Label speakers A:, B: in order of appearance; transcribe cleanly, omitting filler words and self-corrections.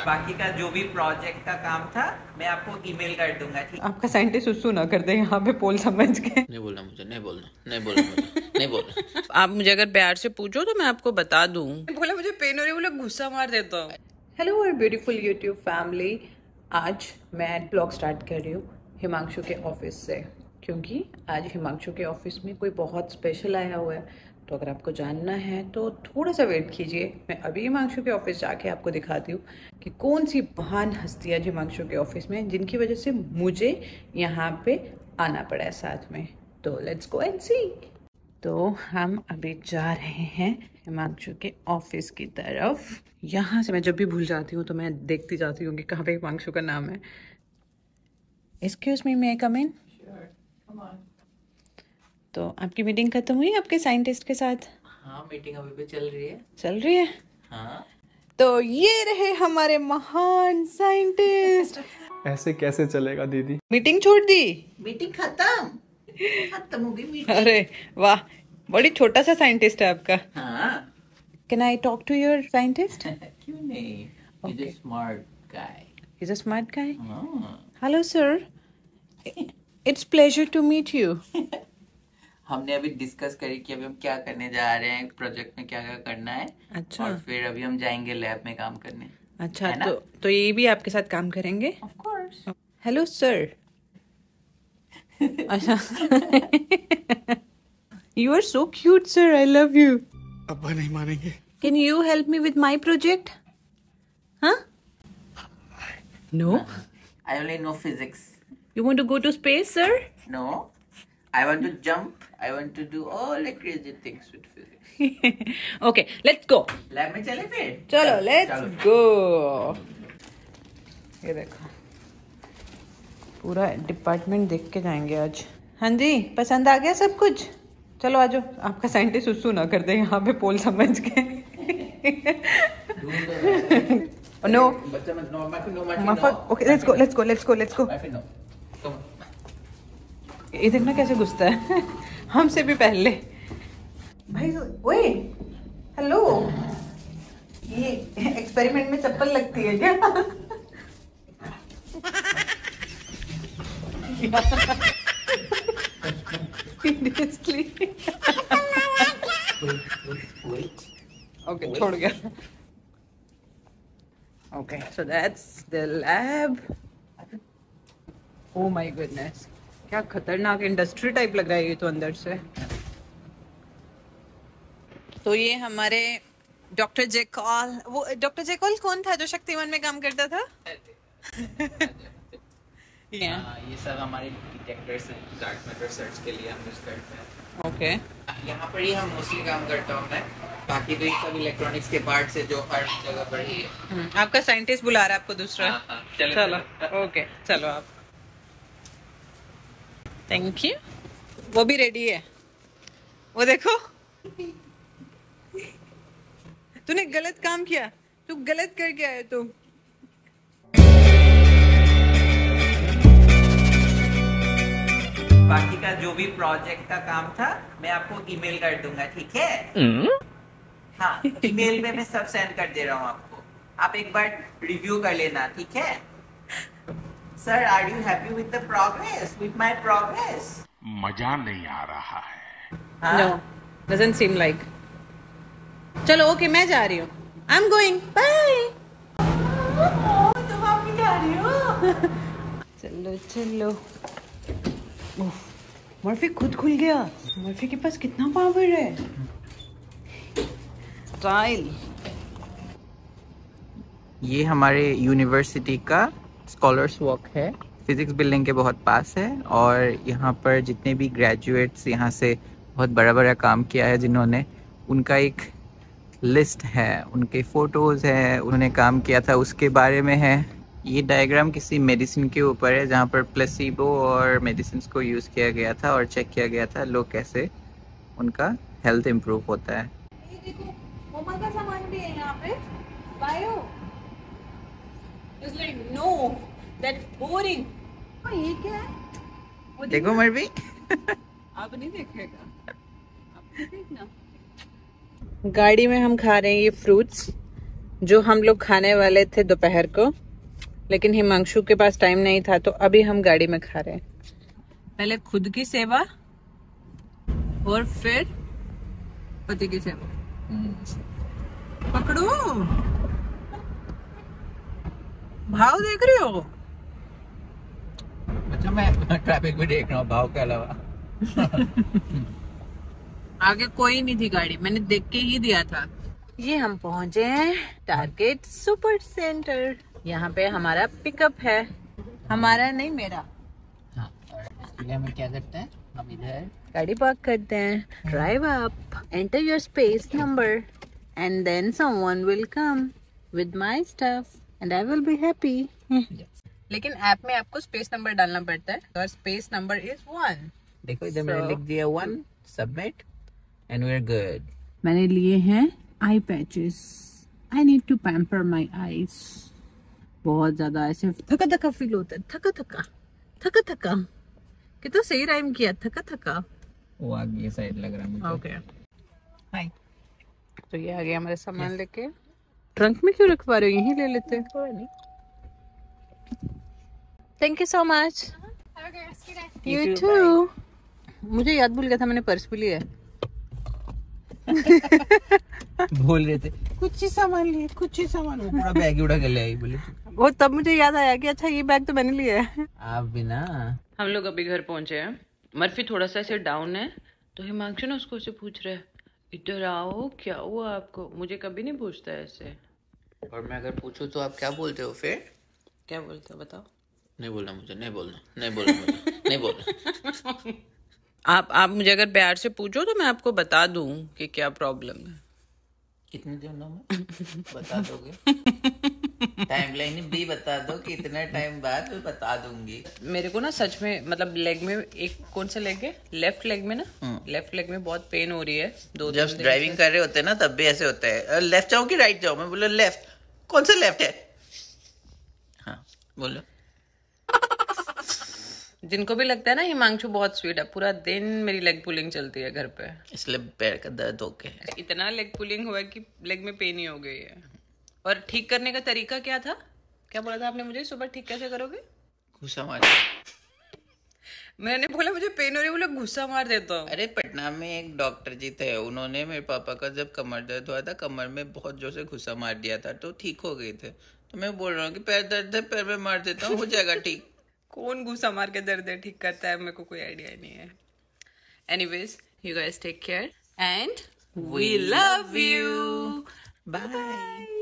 A: बाकी का जो भी प्रोजेक्ट का काम था मैं आपको ईमेल कर दूंगा, ठीक?
B: आपका साइंटिस्ट सुसु ना कर दे यहाँ पे पोल समझ के।
A: नहीं बोलना मुझे, नहीं बोलना, नहीं बोलना मुझे, नहीं बोलना।
B: आप मुझे अगर प्यार से पूछो तो मैं आपको बता दूं। बोला मुझे पेन हो रही है, बोला गुस्सा मार देता हूँ। हेलो और ब्यूटीफुल यूट्यूब फैमिली, आज मैं ब्लॉग स्टार्ट कर रही हूँ हिमांशु के ऑफिस से, क्योंकि आज हिमांशु के ऑफिस में कोई बहुत स्पेशल आया हुआ है। तो अगर आपको जानना है तो थोड़ा सा वेट कीजिए। मैं अभी हिमांशु के ऑफिस जाके आपको दिखाती हूँ कि कौन सी महान हस्ती है हिमांशु के ऑफिस में, जिनकी वजह से मुझे यहाँ पे आना पड़ा है साथ में। तो लेट्स गो एंड सी। तो हम अभी जा रहे हैं हिमांशु के ऑफिस की तरफ। यहाँ से मैं जब भी भूल जाती हूँ तो मैं देखती जाती हूँ कि कहाँ पे हिमांशु का नाम है। Excuse me, may I come in? तो आपकी मीटिंग खत्म हुई आपके साइंटिस्ट के साथ?
A: हाँ, मीटिंग अभी भी चल रही है।
B: चल रही है?
A: हाँ।
B: तो ये रहे हमारे महान साइंटिस्ट।
C: ऐसे कैसे चलेगा दीदी?
B: मीटिंग छोड़ दी?
A: मीटिंग खत्म हो गई मीटिंग।
B: अरे वाह, बड़ी छोटा सा साइंटिस्ट है आपका।
A: हाँ।
B: Can I talk to your scientist?
A: क्यों नहीं? He's a smart guy.
B: He's a smart guy.
A: हाँ।
B: Hello sir, it's pleasure to meet you.
A: हमने अभी डिस्कस करी कि अभी हम क्या करने जा रहे हैं, प्रोजेक्ट में क्या क्या करना है।
B: अच्छा।
A: और फिर अभी हम जाएंगे लैब में काम करने।
B: अच्छा, तो ये भी आपके साथ काम करेंगे?
A: Of course.
B: Hello sir. अच्छा। You are so cute sir, I love you.
C: अब्बा नहीं मानेंगे।
B: Can you help me with my project? हाँ? No?
A: I only know physics.
B: You want to go to space, sir?
A: No, I want to jump. I want to do all the crazy things with physics.
B: Okay, let's go.
A: Lab में चले फिर?
B: चलो, let's go. ये देखो, पूरा department देख के जाएंगे आज। हाँ जी, पसंद आ गया सब कुछ? चलो आजो, आपका साइंटिस्ट सुसु ना कर दे यहाँ पे पोल समझ के। No. Okay, let's go. ये देखना कैसे घुसता है। हमसे भी पहले भाई। ओए हेलो, ये एक्सपेरिमेंट में चप्पल लगती है क्या? सीरियसली? ओके, छोड़ गया। Okay, so that's the lab. Oh my goodness, क्या खतरनाक इंडस्ट्री टाइप लग रहा है ये तो अंदर से। तो ये हमारे डॉक्टर जेकॉल, वो डॉक्टर जेकॉल कौन था जो शक्तिमान में काम करता था?
A: ये सब हमारे डिटेक्टर्स हैं, डार्क मैटर रिसर्च के लिए हम यूज करते हैं।
B: ओके।
A: यहाँ पर ही हम मोस्टली काम करता हूँ मैं। बाकी तो सब इलेक्ट्रॉनिक्स के पार्ट्स है जो हर जगह पर ही है।
B: आपका साइंटिस्ट बुला रहा है आपको दूसरा।
A: हाँ,
B: चलो ओके, चलो आप। Thank you. वो भी रेडी है, वो देखो। तूने गलत काम किया, तू गलत करके आया तू।
A: बाकी का जो भी प्रोजेक्ट का काम था मैं आपको ईमेल कर दूंगा, ठीक है? हाँ, ईमेल में मैं सब सेंड कर दे रहा हूँ आपको। आप एक बार रिव्यू कर लेना, ठीक है? Sir, are you happy with the progress, with my progress?
D: मजा नहीं आ रहा है।
B: No, doesn't seem like. चलो ओके, मैं जा रही हूँ। I'm going. Bye.
A: तुम आप भी जा रही हो?
B: चलो। मर्फी खुद खुल गया। मर्फी के पास कितना पावर है। स्टाइल।
A: ये हमारे यूनिवर्सिटी का स्कॉलर्स वॉक है, फिजिक्स बिल्डिंग के बहुत पास है। और यहाँ पर जितने भी ग्रेजुएट्स यहाँ से बहुत बड़ा काम किया है जिन्होंने, उनका एक लिस्ट है, उनके फोटोज़ हैं, उन्होंने काम किया था उसके बारे में है। ये डायग्राम किसी मेडिसिन के ऊपर है जहाँ पर प्लेसिबो और मेडिसिन को यूज़ किया गया था और चेक किया गया था लोग कैसे उनका हेल्थ इम्प्रूव होता है।
B: ये देखो, मोमा का सामान भी है यहाँ पे। Bio. It's like no, that's boring. ये क्या है?
A: देखो मरवी।
B: अब नहीं देखेगा, अब देखना। गाड़ी में हम खा रहे हैं ये फ्रूट्स। जो हम लोग खाने वाले थे दोपहर को, लेकिन हिमांशु के पास टाइम नहीं था, तो अभी हम गाड़ी में खा रहे हैं। पहले खुद की सेवा और फिर पति की सेवा। पकड़ो, भाव देख रहे हो?
A: अच्छा, मैं ट्रैफिक भी देख रहा हूँ भाव के अलावा।
B: आगे कोई नहीं थी गाड़ी, मैंने देख के ही दिया था। ये हम पहुंचे हैं टारगेट सुपर सेंटर। यहाँ पे हमारा पिकअप है, हमारा नहीं मेरा।
A: हाँ, और इसलिए हम क्या करते हैं, हम इधर
B: गाड़ी पार्क करते हैं, drive up, enter your space number and then someone will come with my stuff and I will be happy. लेकिन ऐप में आपको स्पेस नंबर डालना पड़ता है और स्पेस नंबर इज 1।
A: देखो इधर मैंने लिख दिया 1, submit and we are good.
B: मैंने लिए हैं eye patches. I need to pamper my eyes. बहुत ज्यादा ऐसे थका थका फील होता है, थका थका थका थका। कितना सही राइम किया, थका थका।
A: वो आगे ये साइड लग रहा है मुझे।
B: Okay,
A: hi.
B: तो ये आ गया हमारे सामान लेके। ट्रंक में क्यों रखवा रहे हो, यहीं ले लेते हैं। कोई नहीं। Thank you so much. You too. मुझे याद भूल गया था, मैंने पर्स भी लिया है।
A: भूल रहे थे, कुछ ही सामान लिए, कुछ ही सामान। वो पूरा बैग उड़ा के ले आई बोले।
B: वो तब मुझे याद आया कि अच्छा ये बैग तो मैंने लिया है।
A: आप भी ना।
B: हम लोग अभी घर पहुंचे हैं। मर्फी थोड़ा सा ऐसे डाउन है, तो हिमांशु ना उसको ऐसे पूछ रहे, इधर आओ, क्या हुआ आपको? मुझे कभी नहीं पूछता है ऐसे।
A: और मैं अगर पूछूं तो आप क्या बोलते हो फिर?
B: क्या बोलते हो बताओ?
A: नहीं बोलना मुझे, नहीं बोलना, नहीं बोलना मुझे, नहीं बोलना।
B: आप मुझे अगर प्यार से पूछो तो मैं आपको बता दूं कि क्या प्रॉब्लम है।
A: कितने दिनों में बता दोगे? टाइमलाइन भी बता दो कि इतने टाइम बाद मैं बता दूंगी।
B: मेरे को ना सच में, मतलब लेग में, एक कौन सा लेग है, लेफ्ट लेग में ना, लेफ्ट लेग में बहुत पेन हो रही है।
A: जब ड्राइविंग कर रहे होते हैं ना तब भी ऐसे होता है, लेफ्ट जाओ कि राइट जाओ? मैं बोला लेफ्ट। कौन सा लेफ्ट है? हाँ बोलो।
B: जिनको भी लगता है ना हिमांशु बहुत स्वीट है, पूरा दिन मेरी लेग पुलिंग चलती है घर पे,
A: इसलिए पैर का दर्द हो के
B: इतना लेग पुलिंग हुआ कि लेग में पेन ही हो गई है। और ठीक करने का तरीका क्या था? क्या बोला था आपने मुझे? सुबह ठीक कैसे करोगे?
A: घुसा मार।
B: मैंने बोला मुझे पेन हो रही है, बोला गुस्सा मार देता हूँ।
A: अरे पटना में एक डॉक्टर जी थे, उन्होंने मेरे पापा का जब कमर दर्द हुआ था, कमर में बहुत जोर से घुसा मार दिया था, तो ठीक हो गए थे। तो मैं बोल रहा हूँ कि पैर दर्द है, पैर में मार देता हूँ, हो जाएगा ठीक।
B: कौन घुसा मार के दर्द ठीक करता है, मेरे को कोई आइडिया नहीं है। Anyways, you guys take care and we love you. Bye.